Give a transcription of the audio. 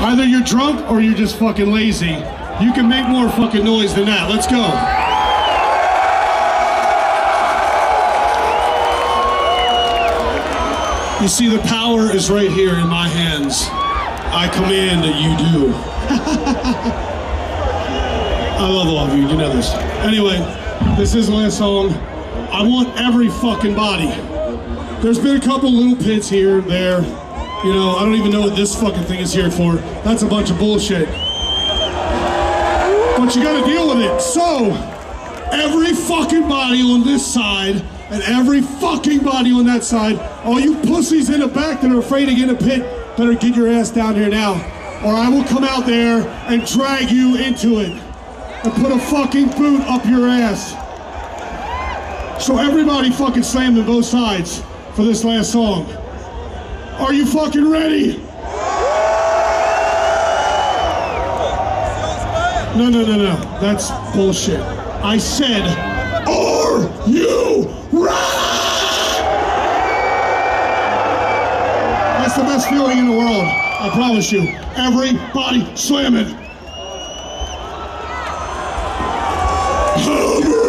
Either you're drunk or you're just fucking lazy. You can make more fucking noise than that. Let's go. You see, the power is right here in my hands. I command that you do. I love all of you, you know this. Anyway, this is the last song. I want every fucking body. There's been a couple little pits here and there. You know, I don't even know what this fucking thing is here for. That's a bunch of bullshit. But you gotta deal with it. So, every fucking body on this side and every fucking body on that side, all you pussies in the back that are afraid to get in a pit, better get your ass down here now, or I will come out there and drag you into it and put a fucking boot up your ass. So everybody fucking slam to both sides for this last song. Are you fucking ready? No. That's bullshit. I said, are you ready? That's the best feeling in the world. I promise you. Everybody slam it.